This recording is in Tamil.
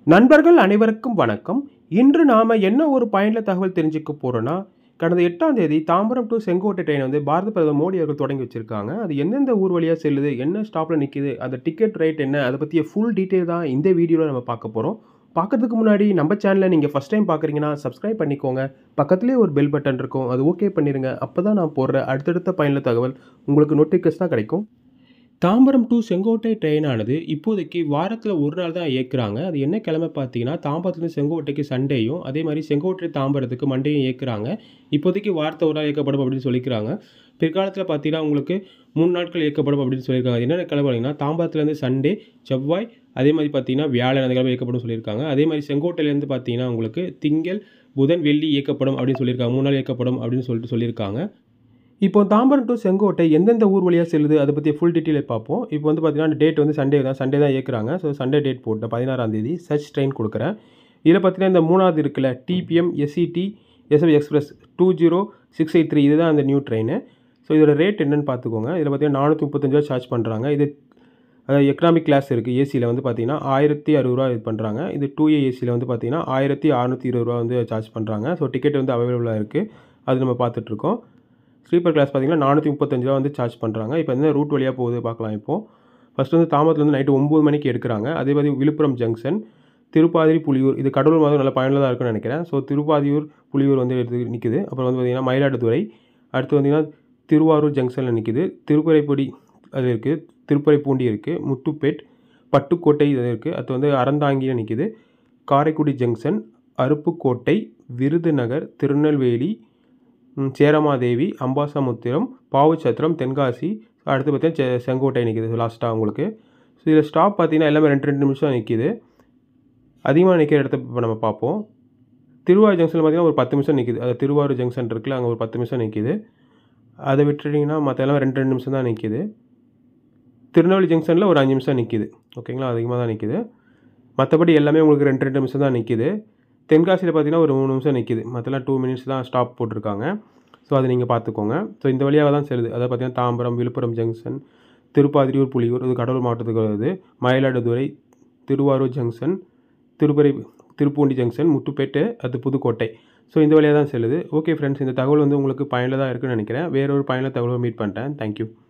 நண்பர்கள் அனைவருக்கும் வணக்கம். இன்று நாம என்ன ஒரு பயனுள்ள தகவல் தெரிஞ்சுக்க போறோம்னா, கடந்த 8ஆம் தேதி தாம்பரம் டு செங்கோட்டை ட்ரெயின் வந்து பாரத பிரதமர் மோடி அவர்கள் தொடங்கி வச்சிருக்காங்க. அது எந்தெந்த ஊர் வழியா செல்லுது, என்ன ஸ்டாப்ல நிக்குது, அந்த டிக்கெட் ரேட் என்ன, அத பத்திய ஃபுல் டீட்டெயில் தான் இந்த வீடியோல நம்ம பார்க்க போறோம். பார்க்கறதுக்கு முன்னாடி நம்ம சேனலை நீங்க ஃபர்ஸ்ட் டைம் பார்க்குறீங்கன்னா சப்ஸ்கிரைப் பண்ணிக்கோங்க. பக்கத்திலேயே ஒரு பெல் பட்டன் இருக்கும். அது ஓகே பண்ணிருங்க. அப்பதான் நான் போடுற அடுத்தடுத்த பயனுள்ள தகவல் உங்களுக்கு நோட்டிஃபிகேஷனா கிடைக்கும். தாம்பரம் டு செங்கோட்டை ட்ரெயினானது இப்போதைக்கு வாரத்தில் ஒரு நாள் தான் இயக்குறாங்க. அது என்ன கிழமை பார்த்தீங்கன்னா, தாம்பரத்துலேருந்து செங்கோட்டைக்கு சண்டேயும், அதே மாதிரி செங்கோட்டை தாம்பரத்துக்கு மண்டேயும் இயக்குறாங்க. இப்போதைக்கு வாரத்தை ஒரு நாள் இயக்கப்படும் அப்படின்னு சொல்லிக்கிறாங்க. பிற்காலத்தில் பார்த்தீங்கன்னா உங்களுக்கு 3 நாட்கள் இயக்கப்படும் அப்படின்னு சொல்லியிருக்காங்க. என்னென்ன கிழமை பார்த்தீங்கன்னா, தாம்பரத்துலேருந்து சண்டே, செவ்வாய், அதே மாதிரி பார்த்தீங்கன்னா வியாழன் அந்த கிழமை இயக்கப்படும் சொல்லியிருக்காங்க. அதே மாதிரி செங்கோட்டையிலேருந்து பார்த்தீங்கன்னா உங்களுக்கு திங்கள், புதன், வெள்ளி இயக்கப்படும் அப்படின்னு சொல்லியிருக்காங்க. 3 நாள் இயக்கப்படும் அப்படின்னு சொல்லியிருக்காங்க. இப்போ தாம்பரம் டு செங்கோட்டை எந்தெந்த ஊர் வழியாக செல்லுது அதை பற்றி ஃபுல் டீட்டெயிலை பார்ப்போம். இப்போ வந்து பார்த்தீங்கன்னா டேட் வந்து சண்டே தான் இயக்குறாங்க. ஸோ சண்டே டேட் போட்டு 16ஆம் தேதி சர்ச் ட்ரெயின் கொடுக்குறேன். இதில் பார்த்தீங்கன்னா இந்த மூணாவது இருக்குல்ல டிபிஎம் எஸ்இடி எஸ்எஃப் எக்ஸ்பிரஸ் 20683 இதுதான் அந்த நியூ ட்ரெயின். ஸோ இதோட ரேட் என்னென்னு பார்த்துக்கோங்க. இதில் பார்த்தீங்கன்னா 435 சார்ஜ் பண்ணுறாங்க. இது எக்கனாமிக் கிளாஸ் இருக்குது. ஏசியில் வந்து பார்த்தீங்கன்னா 1060 இது பண்ணுறாங்க. இது 2A ஏசியில் வந்து பார்த்தீங்கன்னா 1620 வந்து சார்ஜ் பண்ணுறாங்க. ஸோ டிக்கெட் வந்து அவைலபிளாக இருக்குது. அது நம்ம பார்த்துட்ருக்கோம். ஸ்லீப்பர் கிளாஸ் பார்த்தீங்கன்னா 435 வந்து சார்ஜ் பண்ணுறாங்க. இப்போ என்ன ரூட் வழியாக போகுது பார்க்கலாம். இப்போது ஃபஸ்ட்டு வந்து தாம்பரத்துலேருந்து நைட்டு 9 மணிக்கு எடுக்கிறாங்க. அதே மாதிரி விழுப்புரம் ஜங்ஷன், திருப்பாதிரி, புலியூர், இது கடலூர் மாதிரி நல்ல பயனுள்ளதாக இருக்குன்னு நினைக்கிறேன். ஸோ திருப்பாதியூர், புலியூர் வந்து எடுத்து நிற்குது. அப்புறம் வந்து பார்த்திங்கன்னா மயிலாடுதுறை, அடுத்து பார்த்திங்கன்னா திருவாரூர் ஜங்ஷனில் நிற்குது. திருப்பரைப்பொடி அது இருக்குது, திருப்பரைப்பூண்டி இருக்குது, முத்துப்பேட், பட்டுக்கோட்டை இது இருக்குது. அது வந்து அறந்தாங்கியில் நிற்குது. காரைக்குடி ஜங்ஷன், அருப்புக்கோட்டை, விருதுநகர், திருநெல்வேலி, சேரமாதேவி, அம்பாசமுத்திரம், பாவுச்சத்திரம், தென்காசி, அடுத்து பார்த்தீங்கன்னா செங்கோட்டை நிற்கிது லாஸ்ட்டாக உங்களுக்கு. ஸோ இதில் ஸ்டாப் பார்த்தீங்கன்னா எல்லாமே 2 நிமிஷம் நிற்கிது. அதிகமாக நிற்கிற இடத்த இப்போ நம்ம பார்ப்போம். திருவாரூர் ஜங்ஷனில் பார்த்தீங்கன்னா ஒரு 10 நிமிஷம் நிற்கிது. அது திருவாரூர் ஜங்ஷன் இருக்குல்ல, அங்கே ஒரு 10 நிமிஷம் நிற்கிது. அதை விட்டுட்டிங்கன்னா மற்ற எல்லாம் 2 நிமிஷம் தான் நிற்கிது. திருநெல்வேலி ஜங்ஷனில் ஒரு 5 நிமிஷம் நிற்கிது. ஓகேங்களா, அதிகமாக தான் நிற்கிது. மற்றபடி எல்லாமே உங்களுக்கு 2 நிமிஷம் தான் நிற்கிது. தென்காசியில் பார்த்தீங்கன்னா ஒரு 3 நிமிஷம் நிற்கிது. மற்றெல்லாம் 2 மினிட்ஸ் தான் ஸ்டாப் போட்டிருக்காங்க. ஸோ அதை நீங்கள் பார்த்துக்கோங்க. ஸோ இந்த வழியாக தான் செல்லுது. அதாவது பார்த்தீங்கன்னா தாம்பரம், விழுப்புரம் ஜங்ஷன், திருப்பாதிரியூர், புலியூர், இது கடலூர் மாவட்டத்துக்கு வருது. மயிலாடுதுறை, திருவாரூர் ஜங்ஷன், திருப்பூண்டி ஜங்ஷன், முத்துப்பேட்டை, அது புதுக்கோட்டை. ஸோ இந்த வழியாக தான் செல்லுது. ஓகே ஃப்ரெண்ட்ஸ், இந்த தகவல் வந்து உங்களுக்கு பயனுள்ளதாக இருக்குன்னு நினைக்கிறேன். வேறொரு பயனுள்ள தகவலை மீட் பண்ணிட்டேன். தேங்க்யூ.